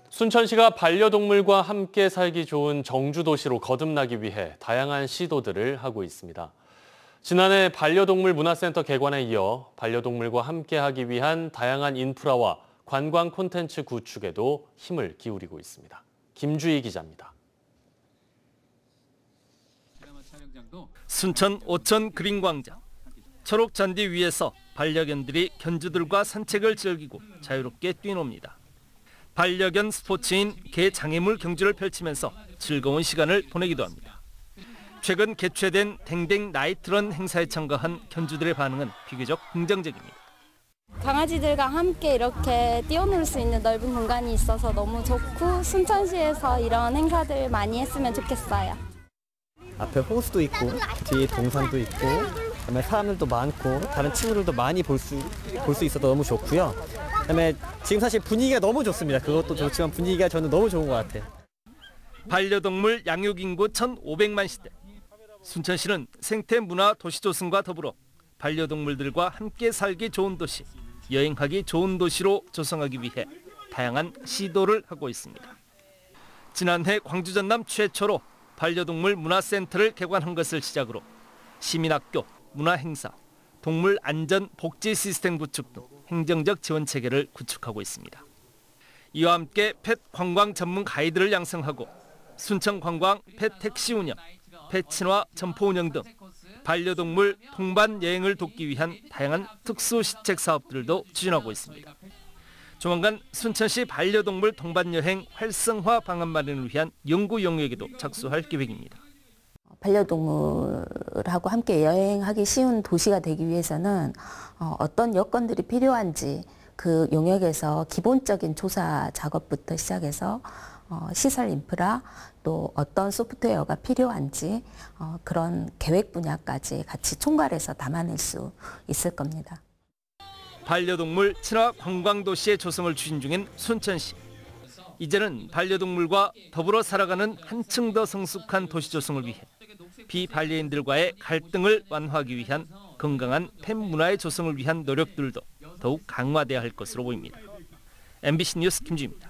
순천시가 반려동물과 함께 살기 좋은 정주도시로 거듭나기 위해 다양한 시도들을 하고 있습니다. 지난해 반려동물 문화센터 개관에 이어 반려동물과 함께하기 위한 다양한 인프라와 관광 콘텐츠 구축에도 힘을 기울이고 있습니다. 김주희 기자입니다. 순천 오천 그린광장. 초록 잔디 위에서 반려견들이 견주들과 산책을 즐기고 자유롭게 뛰놉니다. 반려견 스포츠인 개 장애물 경주를 펼치면서 즐거운 시간을 보내기도 합니다. 최근 개최된 댕댕 나이트런 행사에 참가한 견주들의 반응은 비교적 긍정적입니다. 강아지들과 함께 이렇게 뛰어놀 수 있는 넓은 공간이 있어서 너무 좋고 순천시에서 이런 행사들 많이 했으면 좋겠어요. 앞에 호수도 있고 뒤에 동산도 있고 그다음에 사람들도 많고 다른 친구들도 많이 볼 수 있어서 너무 좋고요. 그다음에 지금 사실 분위기가 너무 좋습니다. 그것도 좋지만 분위기가 저는 너무 좋은 것 같아요. 반려동물 양육 인구 1,500만 시대. 순천시는 생태 문화 도시 조성과 더불어 반려동물들과 함께 살기 좋은 도시, 여행하기 좋은 도시로 조성하기 위해 다양한 시도를 하고 있습니다. 지난해 광주 전남 최초로 반려동물 문화센터를 개관한 것을 시작으로 시민학교, 문화행사, 동물 안전 복지 시스템 구축 등 행정적 지원 체계를 구축하고 있습니다. 이와 함께 펫 관광 전문 가이드를 양성하고 순천 관광 펫 택시 운영, 펫 친화 점포 운영 등 반려동물 동반 여행을 돕기 위한 다양한 특수 시책 사업들도 추진하고 있습니다. 조만간 순천시 반려동물 동반 여행 활성화 방안 마련을 위한 연구 용역에도 착수할 계획입니다. 반려동물하고 함께 여행하기 쉬운 도시가 되기 위해서는 어떤 여건들이 필요한지 그 용역에서 기본적인 조사 작업부터 시작해서 시설 인프라 또 어떤 소프트웨어가 필요한지 그런 계획 분야까지 같이 총괄해서 담아낼 수 있을 겁니다. 반려동물 친화 관광도시의 조성을 추진 중인 순천시. 이제는 반려동물과 더불어 살아가는 한층 더 성숙한 도시 조성을 위해 비반려인들과의 갈등을 완화하기 위한 건강한 펫 문화의 조성을 위한 노력들도 더욱 강화돼야 할 것으로 보입니다. MBC 뉴스 김주희입니다.